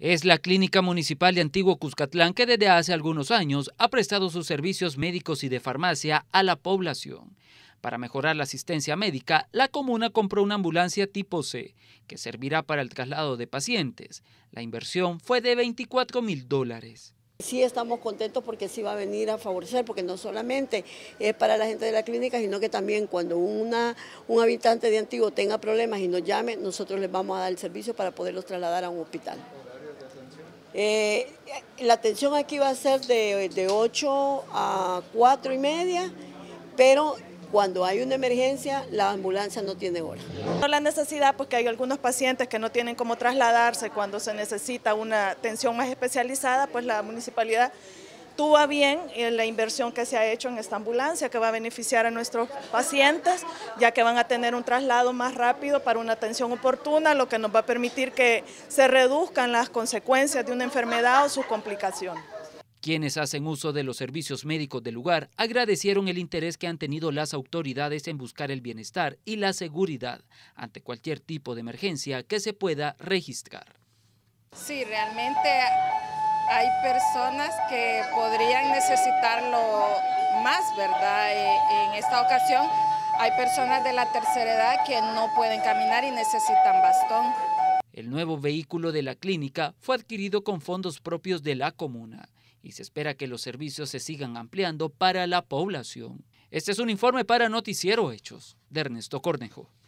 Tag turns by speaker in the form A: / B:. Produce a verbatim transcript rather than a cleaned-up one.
A: Es la Clínica Municipal de Antiguo Cuscatlán que desde hace algunos años ha prestado sus servicios médicos y de farmacia a la población. Para mejorar la asistencia médica, la comuna compró una ambulancia tipo C, que servirá para el traslado de pacientes. La inversión fue de veinticuatro mil dólares.
B: Sí estamos contentos porque sí va a venir a favorecer, porque no solamente es para la gente de la clínica, sino que también cuando una, un habitante de Antiguo tenga problemas y nos llame, nosotros les vamos a dar el servicio para poderlos trasladar a un hospital. Eh, la atención aquí va a ser de, de ocho a cuatro y media, pero cuando hay una emergencia, la ambulancia no tiene hora.
C: La necesidad, porque hay algunos pacientes que no tienen cómo trasladarse cuando se necesita una atención más especializada, pues la municipalidad tuvo a bien la inversión que se ha hecho en esta ambulancia, que va a beneficiar a nuestros pacientes, ya que van a tener un traslado más rápido para una atención oportuna, lo que nos va a permitir que se reduzcan las consecuencias de una enfermedad o sus complicaciones.
A: Quienes hacen uso de los servicios médicos del lugar agradecieron el interés que han tenido las autoridades en buscar el bienestar y la seguridad ante cualquier tipo de emergencia que se pueda registrar.
D: Sí, realmente hay personas que podrían necesitarlo más, ¿verdad? En esta ocasión hay personas de la tercera edad que no pueden caminar y necesitan bastón.
A: El nuevo vehículo de la clínica fue adquirido con fondos propios de la comuna y se espera que los servicios se sigan ampliando para la población. Este es un informe para Noticiero Hechos de Ernesto Cornejo.